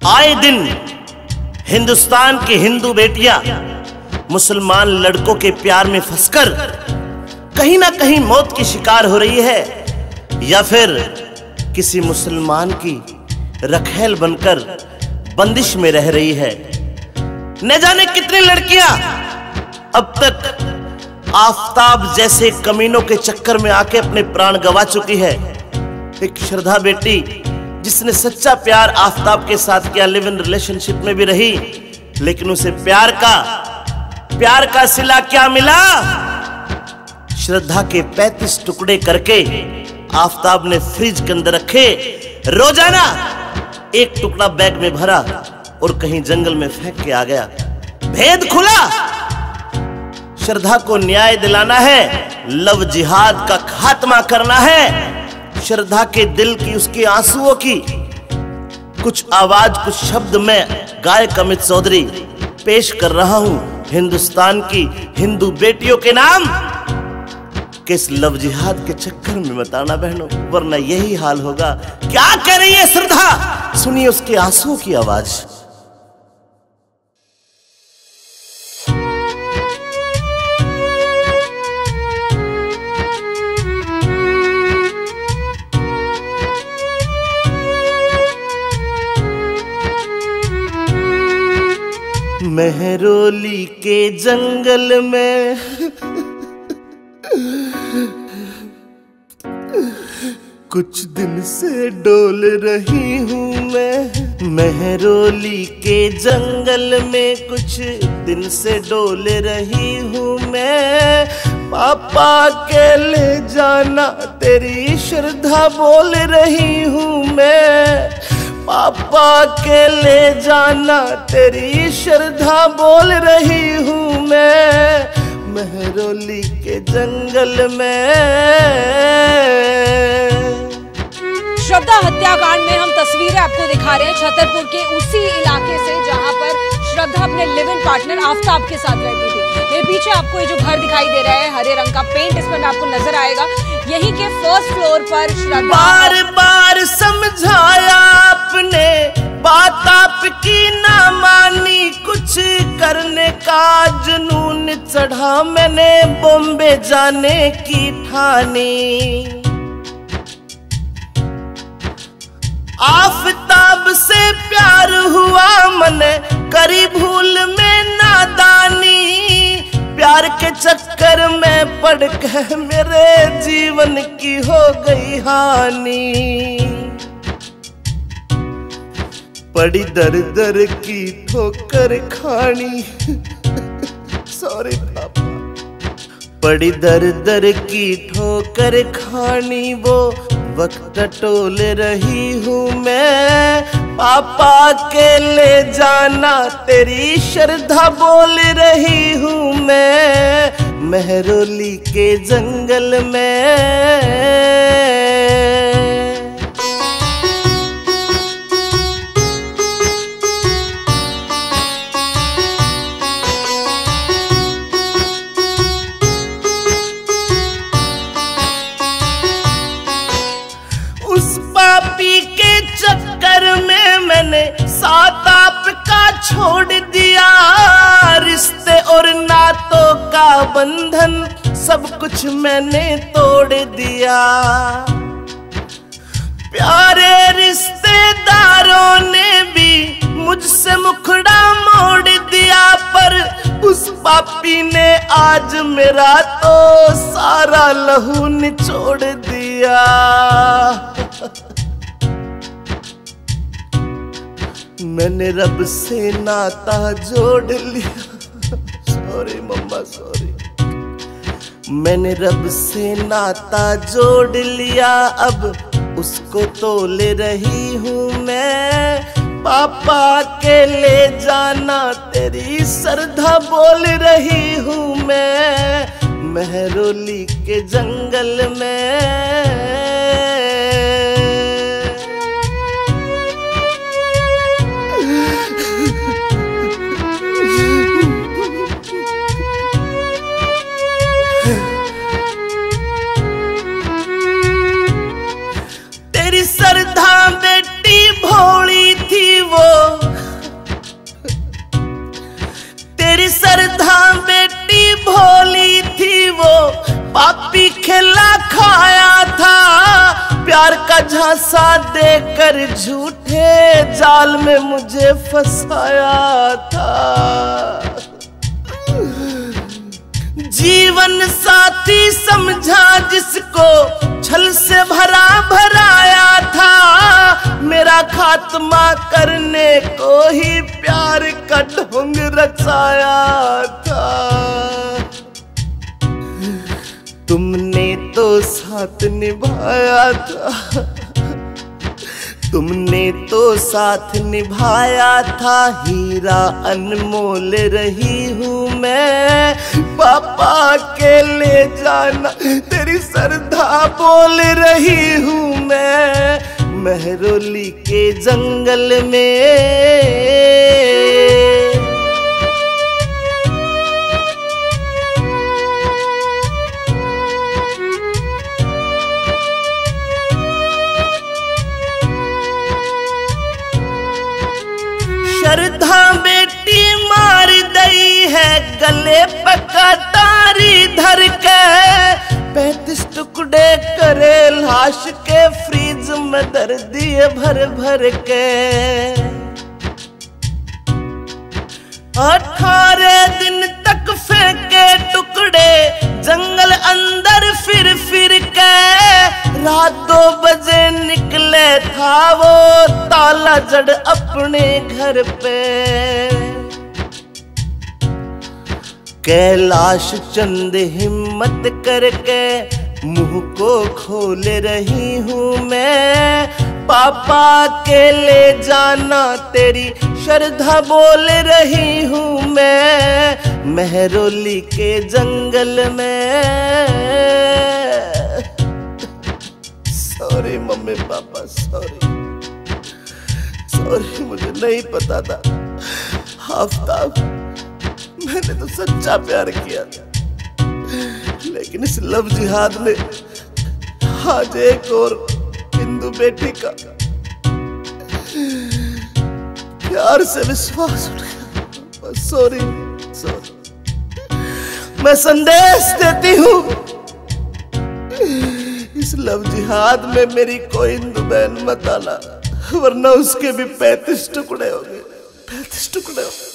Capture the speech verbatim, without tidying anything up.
आए दिन हिंदुस्तान की हिंदू बेटियां मुसलमान लड़कों के प्यार में फंसकर कहीं ना कहीं मौत की शिकार हो रही है, या फिर किसी मुसलमान की रखेल बनकर बंदिश में रह रही है। न जाने कितनी लड़कियां अब तक आफताब जैसे कमीनों के चक्कर में आके अपने प्राण गंवा चुकी है। एक श्रद्धा बेटी जिसने सच्चा प्यार आफताब के साथ किया, लिव इन रिलेशनशिप में भी रही, लेकिन उसे प्यार का प्यार का सिला क्या मिला? श्रद्धा के पैंतीस टुकड़े करके आफताब ने फ्रिज के अंदर रखे, रोजाना एक टुकड़ा बैग में भरा और कहीं जंगल में फेंक के आ गया। भेद खुला। श्रद्धा को न्याय दिलाना है, लव जिहाद का खात्मा करना है। श्रद्धा के दिल की, उसके आंसुओं की कुछ आवाज, कुछ शब्द में गायक अमित चौधरी पेश कर रहा हूं हिंदुस्तान की हिंदू बेटियों के नाम। किस लव जिहाद के चक्कर में मत आना बहनों, वरना यही हाल होगा। क्या कह रही है श्रद्धा? सुनिए उसके आंसुओं की आवाज। मेहरोली के जंगल में कुछ दिन से डोल रही हूँ मैं। मेहरोली के जंगल में कुछ दिन से डोल रही हूँ मैं। पापा के ले जाना तेरी श्रद्धा बोल रही हूँ मैं। पापा के ले जाना तेरी श्रद्धा बोल रही हूँ मैं। मेहरोली के जंगल में। श्रद्धा हत्याकांड में हम तस्वीरें आपको दिखा रहे हैं छतरपुर के उसी इलाके से जहां पर श्रद्धा अपने लिव इन पार्टनर आफताब के साथ रहती थी। मेरे पीछे आपको ये जो घर दिखाई दे रहा है, हरे रंग का पेंट इसमें आपको नजर आएगा। यहीं के फर्स्ट फ्लोर पर श्रद्धा बार बार समझाया आपने, बात आपकी ना मानी। कुछ करने का जुनून चढ़ा, मैंने बॉम्बे जाने की ठानी। आफताब से प्यार हुआ मने करी भूल में नादानी। प्यार के चक्कर में पड़ के मेरे जीवन की हो गई हानि। पड़ी दर दर की ठोकर खानी। सॉरी पापा। पड़ी दर दर की ठोकर खानी, वो वक्त टोल रही हूँ मैं। पापा के ले जाना तेरी श्रद्धा बोल रही हूँ मैं। मेहरोली के जंगल में। उस पापी के चक्कर में मैंने साथ आपका छोड़ दिया। रिश्ते और नातों का बंधन सब कुछ मैंने तोड़ दिया। प्यारे रिश्तेदारों ने भी मुझसे मुखड़ा मोड़ दिया, पर उस पापी ने आज मेरा तो सारा लहू निचोड़ दिया। मैंने रब से नाता जोड़ लिया। Sorry mama sorry. मैंने रब से नाता जोड़ लिया, अब उसको तोल रही हूँ मैं। पापा के ले जाना तेरी श्रद्धा बोल रही हूँ मैं। मेहरोली के जंगल में। तेरी श्रद्धा बेटी भोली थी वो, प्यार का झांसा देकर झूठे जाल में मुझे फंसाया था। जीवन साथी समझा जिसको छल से भरा भराया था, मेरा खात्मा करने को ही प्यार का ढोंग रचाया था। तुमने तो साथ निभाया था, तुमने तो साथ निभाया था, हीरा अनमोल रही हूँ मैं। पापा के ले जाना तेरी श्रद्धा बोल रही हूँ मैं। मेहरौली के जंगल में श्रद्धा बेटी मार दई है, गले पका तारी धर के। पैंतीस टुकड़े करे लाश के, फ्रीज में दर दिए भर भर के। अठारह दिन तक फेंके टुकड़े जंगल अंदर फिर फिर के। रात दो बजे निकले था वो, ताला जड़ अपने घर पे। कैलाश चंद हिम्मत करके मुंह को खोल रही हूँ मैं। पापा के ले जाना तेरी श्रद्धा बोल रही हूँ मैं। मेहरौली के जंगल में। Sorry mummy papa, sorry sorry, मुझे नहीं पता था। आफ्ताब, मैंने तो सच्चा प्यार किया था, लेकिन इस लव जिहाद ने आज एक और हिंदू बेटी का प्यार से विश्वास उठ गया। सॉरी सॉरी, मैं संदेश देती हूँ, इस लव जिहाद में मेरी कोई हिंदू बहन मत आना, वरना उसके भी पैंतीस टुकड़े होंगे, पैंतीस टुकड़े होंगे।